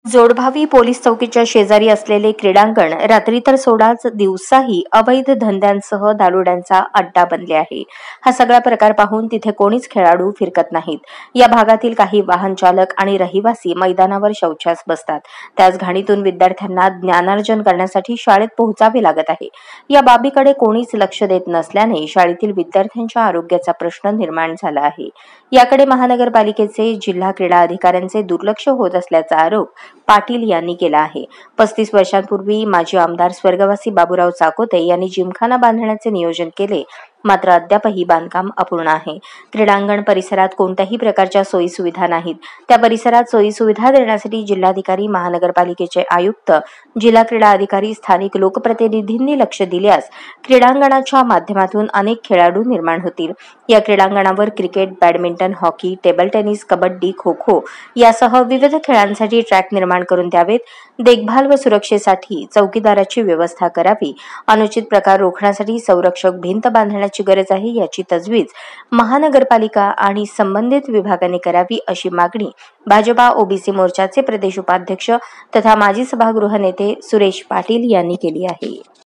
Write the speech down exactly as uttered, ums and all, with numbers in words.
Jodbhavi police चौकीच्या शेजारी असलेले क्रीडांगण रात्री तर सोडाच दिवसाही अवैध धंद्यांसह दारुड्यांचा अड्डा बनले आहे। हा सगळा प्रकार पाहून तिथे कोणीच खेळाडू फिरकत नाहीत। या भागातील काही वाहन चालक आणि रहिवासी मैदानावर शौचास बसतात। त्याच घाणीतून विद्यार्थ्यांना ज्ञानार्जन करण्यासाठी शाळेत पोहोचावे लागत आहे। या बाबीकडे कोणीच लक्ष देत नसल्याने शाळेतील विद्यार्थ्यांच्या आरोग्याचा प्रश्न निर्माण झाला आहे। याकडे महानगरपालिकेचे जिल्हा क्रीडा अधिकाऱ्यांचे दुर्लक्ष होत असल्याचा आरोप पाटील यांनी केला आहे। पस्तीस वर्षांपूर्वी माजी आमदार स्वर्गवासी बाबूराव चाकोते यांनी जिमखाना बांधण्याचे नियोजन केले, मात्र अद्यापही बांधकाम अपूर्ण आहे। क्रीडांगण परिसरात कोणत्याही प्रकारच्या सोयी सुविधा नाहीत। त्या परिसरात सोयी सुविधा देण्यासाठी जिल्हाधिकारी, महानगरपालिकेचे आयुक्त, जिल्हा क्रीडा अधिकारी, स्थानिक लोकप्रतिनिधींनी लक्ष दिल्यास क्रीडांगणाच्या माध्यमातून अनेक खेळाडू निर्माण होतील। या क्रीडांगणावर cricket, badminton, hockey, table tennis, kabaddi, kho kho यासह विविध खेळांसाठी ट्रॅक निर्माण करून द्यावेत। देखभाल व सुरक्षेसाठी चौकीदाराची व्यवस्था करावी। अनुचित प्रकार रोखण्यासाठी संरक्षक भिंत बांधण्याची गरज आहे। याची तजवीज महानगरपालिका आणि संबंधित विभागाने करावी, अशी मागणी भाजपा ओबीसी मोर्चाचे प्रदेश उपाध्यक्ष तथा माजी सभागृह नेते सुरेश पाटील यांनी केली आहे।